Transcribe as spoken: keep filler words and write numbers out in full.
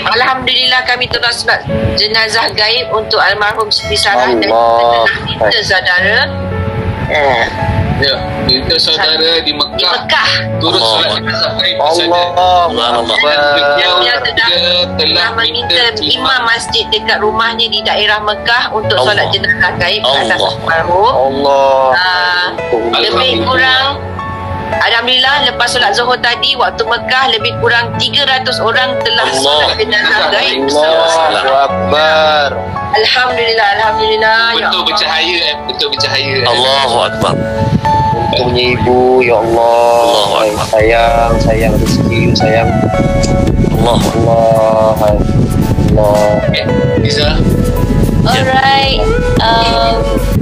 Alhamdulillah kami telah solat jenazah gaib untuk almarhum Siti Sarah dan kita saudara. Eh. Ya, kita saudara di Mekah, di Mekah. turut solat jenazah gaib di sana. Allah. Beliau Beliau telah, telah meminta imam masjid dekat rumahnya di daerah Mekah untuk Allah. solat jenazah gaib ke atas Allah. almarhum. Allah. Uh, lebih kurang Alhamdulillah lepas solat Zuhur tadi waktu Mekah lebih kurang tiga ratus orang telah Allah. solat jenazah gaib bersama Allahu saya. Akbar. Alhamdulillah, Alhamdulillah. Ya Betul Allah. bercahaya, eh, betul bercahaya. Allahu Akbar. Untungnya ibu, ya Allah. Allahu Akbar. Sayang, sayang rezeki, sayang Allah. Allah. Allah. Okay, Liza. Alright. Um,